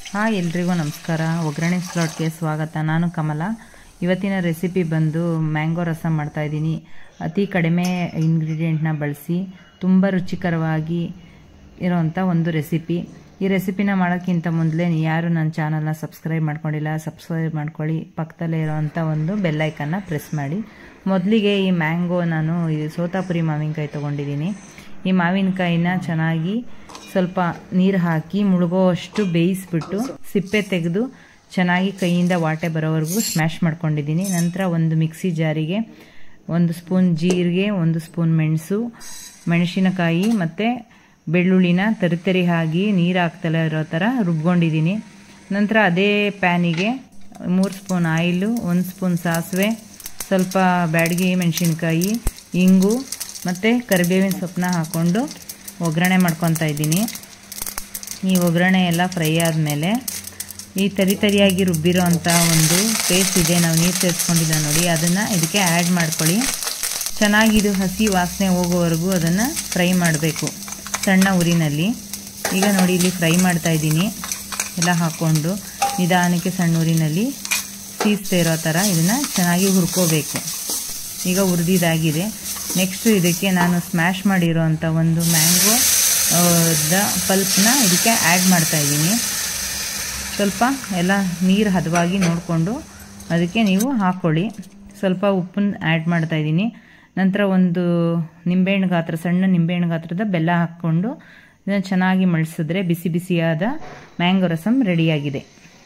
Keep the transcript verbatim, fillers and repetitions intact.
Hi ಎಲ್ರಿಗೂ ನಮಸ್ಕಾರ. ಒಗ್ಗರಣೆ ಸ್ಲಾಟ್ಗೆ ಸ್ವಾಗತ. ನಾನು ಕಮಲ. ಇವತ್ತಿನ ರೆಸಿಪಿ ಬಂದು ಮ್ಯಾಂಗೋ ರಸ ಮಾಡ್ತಾ ಇದ್ದೀನಿ. ಅತಿ ಕಡಿಮೆ ಇಂಗ್ರೀಡಿಯೆಂಟ್ನ ಬಳಸಿ ತುಂಬ ರುಚಿಕರವಾಗಿ ಇರೋವಂಥ ಒಂದು ರೆಸಿಪಿ. ಈ ರೆಸಿಪಿನ ಮಾಡೋಕ್ಕಿಂತ ಮೊದಲೇ ಯಾರು ನನ್ನ ಚಾನಲ್ನ ಸಬ್ಸ್ಕ್ರೈಬ್ ಮಾಡ್ಕೊಂಡಿಲ್ಲ ಸಬ್ಸ್ಕ್ರೈಬ್ ಮಾಡ್ಕೊಳ್ಳಿ. ಪಕ್ಕದಲ್ಲೇ ಇರೋವಂಥ ಒಂದು ಬೆಲ್ ಐಕನ್ನ ಪ್ರೆಸ್ ಮಾಡಿ. ಮೊದಲಿಗೆ ಈ ಮ್ಯಾಂಗೋ ನಾನು ಈ ಸೋತಾಪುರಿ ಮಾವಿನಕಾಯಿ ತೊಗೊಂಡಿದ್ದೀನಿ. ಈ ಮಾವಿನಕಾಯಿನ ಚೆನ್ನಾಗಿ ಸ್ವಲ್ಪ ನೀರು ಹಾಕಿ ಮುಳುಗೋವಷ್ಟು ಬೇಯಿಸ್ಬಿಟ್ಟು ಸಿಪ್ಪೆ ತೆಗೆದು ಚೆನ್ನಾಗಿ ಕೈಯಿಂದ ವಾಟೆ ಬರೋವರೆಗೂ ಸ್ಮ್ಯಾಶ್ ಮಾಡ್ಕೊಂಡಿದ್ದೀನಿ. ನಂತರ ಒಂದು ಮಿಕ್ಸಿ ಜಾರಿಗೆ ಒಂದು ಸ್ಪೂನ್ ಜೀರಿಗೆ, ಒಂದು ಸ್ಪೂನ್ ಮೆಣಸು, ಮೆಣಸಿನಕಾಯಿ ಮತ್ತು ಬೆಳ್ಳುಳ್ಳಿನ ತರಿತರಿ ಹಾಕಿ ನೀರು ಹಾಕ್ತಲೇ ಇರೋ ಥರ ರುಬ್ಕೊಂಡಿದ್ದೀನಿ. ನಂತರ ಅದೇ ಪ್ಯಾನಿಗೆ ಮೂರು ಸ್ಪೂನ್ ಆಯಿಲು, ಒಂದು ಸ್ಪೂನ್ ಸಾಸಿವೆ, ಸ್ವಲ್ಪ ಬ್ಯಾಡಗಿ ಮೆಣಸಿನ್ಕಾಯಿ, ಇಂಗು ಮತ್ತು ಕರಿಬೇವಿನ ಸೊಪ್ಪನ್ನ ಹಾಕ್ಕೊಂಡು ಒಗ್ಗರಣೆ ಮಾಡ್ಕೊತಾ ಇದ್ದೀನಿ. ಈ ಒಗ್ಗರಣೆ ಎಲ್ಲ ಫ್ರೈ ಆದಮೇಲೆ ಈ ತರಿ ತರಿಯಾಗಿ ರುಬ್ಬಿರೋ ಅಂಥ ಒಂದು ಪೇಸ್ಟ್ ಇದೆ, ನಾವು ನೀರು ಸೇರಿಸ್ಕೊಂಡಿಲ್ಲ ನೋಡಿ, ಅದನ್ನು ಇದಕ್ಕೆ ಆ್ಯಡ್ ಮಾಡ್ಕೊಳ್ಳಿ. ಚೆನ್ನಾಗಿ ಇದು ಹಸಿ ವಾಸನೆ ಹೋಗೋವರೆಗೂ ಅದನ್ನು ಫ್ರೈ ಮಾಡಬೇಕು ಸಣ್ಣ ಉರಿನಲ್ಲಿ. ಈಗ ನೋಡಿ ಇಲ್ಲಿ ಫ್ರೈ ಮಾಡ್ತಾ ಇದ್ದೀನಿ ಎಲ್ಲ ಹಾಕ್ಕೊಂಡು ನಿಧಾನಕ್ಕೆ ಸಣ್ಣ ಉರಿನಲ್ಲಿ ಸೀಸ್ತಾ ಇರೋ ಥರ ಇದನ್ನು ಚೆನ್ನಾಗಿ ಹುರ್ಕೋಬೇಕು. ಈಗ ಹುರಿದಿದ್ದಾಗಿದೆ. ನೆಕ್ಸ್ಟ್ ಇದಕ್ಕೆ ನಾನು ಸ್ಮ್ಯಾಶ್ ಮಾಡಿರೋ ಅಂಥ ಒಂದು ಮ್ಯಾಂಗೋ ದ ಪಲ್ಪ್ನ ಇದಕ್ಕೆ ಆ್ಯಡ್ ಮಾಡ್ತಾಯಿದ್ದೀನಿ. ಸ್ವಲ್ಪ ಎಲ್ಲ ನೀರು ಹದವಾಗಿ ನೋಡಿಕೊಂಡು ಅದಕ್ಕೆ ನೀವು ಹಾಕ್ಕೊಳ್ಳಿ. ಸ್ವಲ್ಪ ಉಪ್ಪನ್ನು ಆ್ಯಡ್ ಮಾಡ್ತಾಯಿದ್ದೀನಿ. ನಂತರ ಒಂದು ನಿಂಬೆಹಣ್ಣು ಗಾತ್ರ ಸಣ್ಣ ನಿಂಬೆಹಣ್ಣು ಗಾತ್ರದ ಬೆಲ್ಲ ಹಾಕ್ಕೊಂಡು ಇದನ್ನು ಚೆನ್ನಾಗಿ ಮಳ್ಸಿದ್ರೆ ಬಿಸಿ ಬಿಸಿಯಾದ ಮ್ಯಾಂಗೋ ರಸಮ್ ರೆಡಿಯಾಗಿದೆ.